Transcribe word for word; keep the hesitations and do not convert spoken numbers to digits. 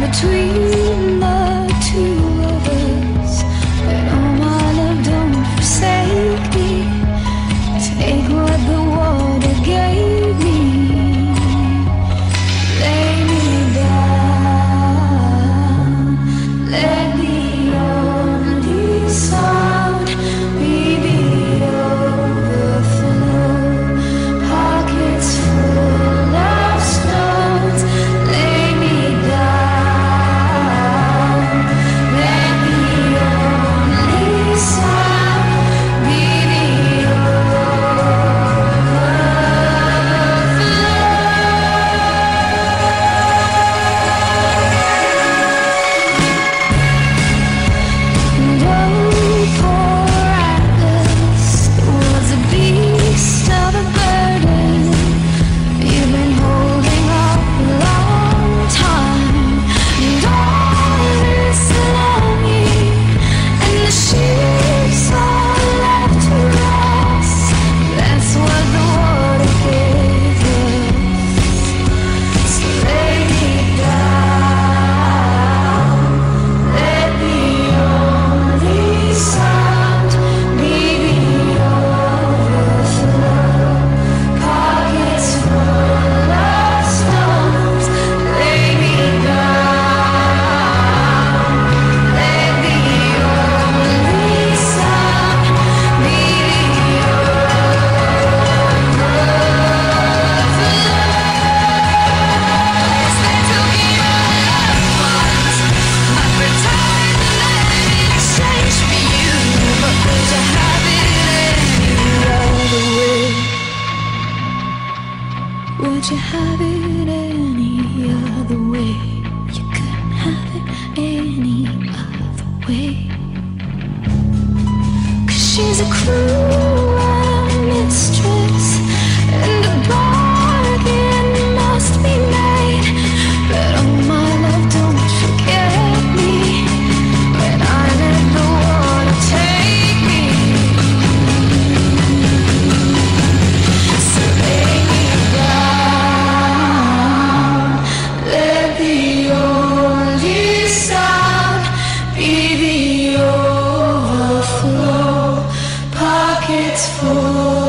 between the two of us. But oh my love, don't forsake me. Take what the water gave me. Lay me down. Let the only sound be the overflow. Pockets full of stones. Lay me down. Let the only sound be the Would you have it any other way? You couldn't have it any other way. 'Cause she's a cruel mistress, and a bargain must be made. But oh my love, don't forget me when I let the water take me. So lay me down. Let the only sound be the overflow. Pockets full